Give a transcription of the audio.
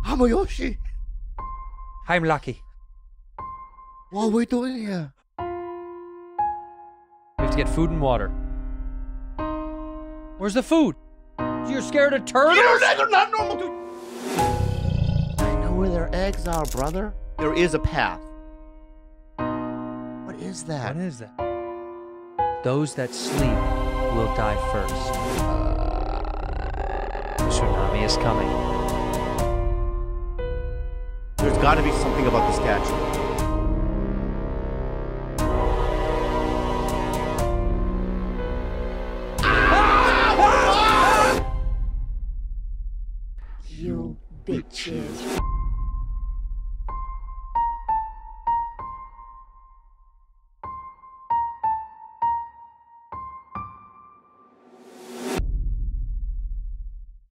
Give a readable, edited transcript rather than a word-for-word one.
Hamayoshi, I'm lucky. what are we doing here? We have to get food and water. Where's the food? You're scared of turtles? They're not normal, dude. I know where their eggs are, brother. There is a path. What is that? What is that? Those that sleep will die first. Tsunami is coming. There's got to be something about the statue. You bitches.